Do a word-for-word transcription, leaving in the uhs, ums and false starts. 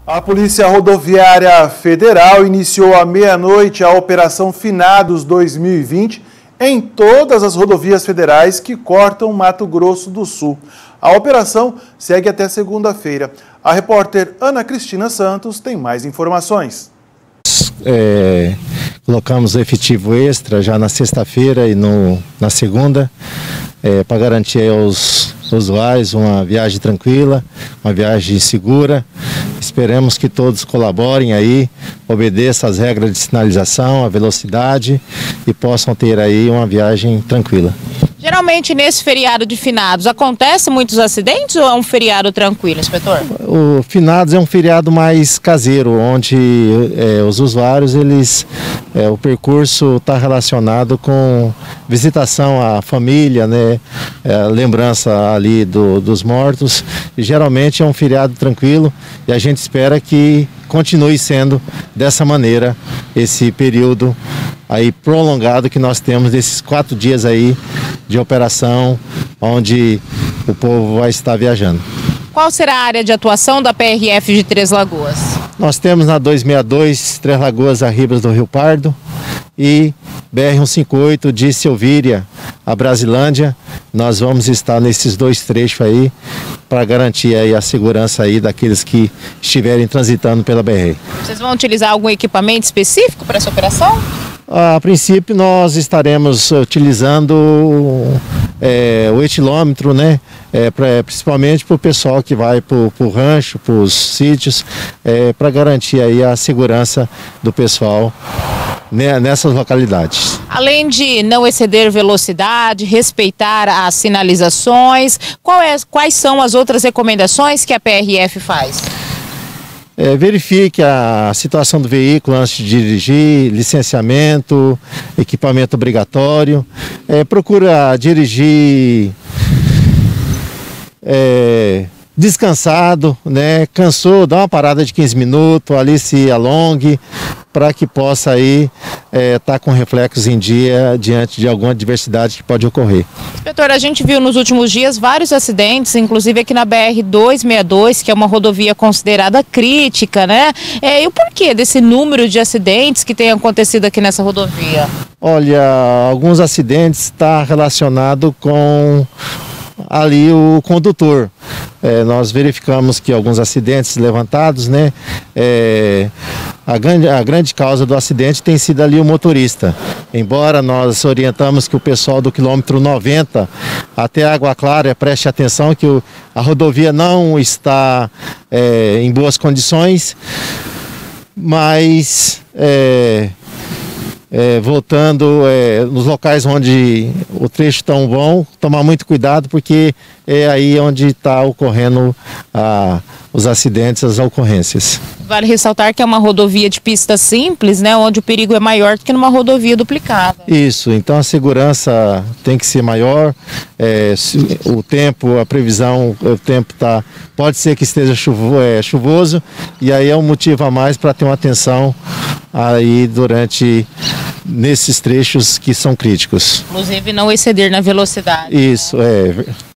A Polícia Rodoviária Federal iniciou à meia-noite a Operação Finados dois mil e vinte em todas as rodovias federais que cortam Mato Grosso do Sul. A operação segue até segunda-feira. A repórter Ana Cristina Santos tem mais informações. É, colocamos efetivo extra já na sexta-feira e no, na segunda, é, para garantir aos usuários uma viagem tranquila, uma viagem segura. Esperamos que todos colaborem aí, obedeçam as regras de sinalização, a velocidade e possam ter aí uma viagem tranquila. Geralmente nesse feriado de finados acontece muitos acidentes ou é um feriado tranquilo, inspetor? O finados é um feriado mais caseiro, onde é, os usuários, eles, é, o percurso está relacionado com visitação à família, né, é, lembrança ali do, dos mortos. E geralmente é um feriado tranquilo e a gente espera que continue sendo dessa maneira esse período aí prolongado que nós temos desses quatro dias aí de operação, onde o povo vai estar viajando. Qual será a área de atuação da P R F de Três Lagoas? Nós temos na duzentos e sessenta e dois, Três Lagoas a Ribas do Rio Pardo e B R cento e cinquenta e oito de Silvíria a Brasilândia. Nós vamos estar nesses dois trechos aí para garantir aí a segurança aí daqueles que estiverem transitando pela B R. Vocês vão utilizar algum equipamento específico para essa operação? A princípio nós estaremos utilizando é, o etilômetro, né? É, pra, principalmente para o pessoal que vai para o rancho, para os sítios, é, para garantir aí a segurança do pessoal né, nessas localidades. Além de não exceder velocidade, respeitar as sinalizações, qual é, quais são as outras recomendações que a P R F faz? É, verifique a situação do veículo antes de dirigir, licenciamento, equipamento obrigatório. É, procura dirigir é, descansado, né? Cansou, dá uma parada de quinze minutos, ali se alongue, para que possa aí é, tá com reflexos em dia diante de alguma adversidade que pode ocorrer. Inspetor, a gente viu nos últimos dias vários acidentes, inclusive aqui na B R duzentos e sessenta e dois, que é uma rodovia considerada crítica, né? É, e o porquê desse número de acidentes que tem acontecido aqui nessa rodovia? Olha, alguns acidentes estão relacionados com ali o condutor. É, nós verificamos que alguns acidentes levantados, né? É, a, grande, a grande causa do acidente tem sido ali o motorista. Embora nós orientamos que o pessoal do quilômetro noventa até Água Clara preste atenção que o, a rodovia não está é, em boas condições, mas é, É, voltando é, nos locais onde o trecho está bom, tomar muito cuidado porque é aí onde está ocorrendo a, os acidentes, as ocorrências. Vale ressaltar que é uma rodovia de pista simples, né, onde o perigo é maior do que numa rodovia duplicada. Isso, então a segurança tem que ser maior, é, o tempo, a previsão, o tempo tá, pode ser que esteja chuvo, é, chuvoso e aí é um motivo a mais para ter uma atenção aí durante nesses trechos que são críticos. Inclusive não exceder na velocidade. Isso, é.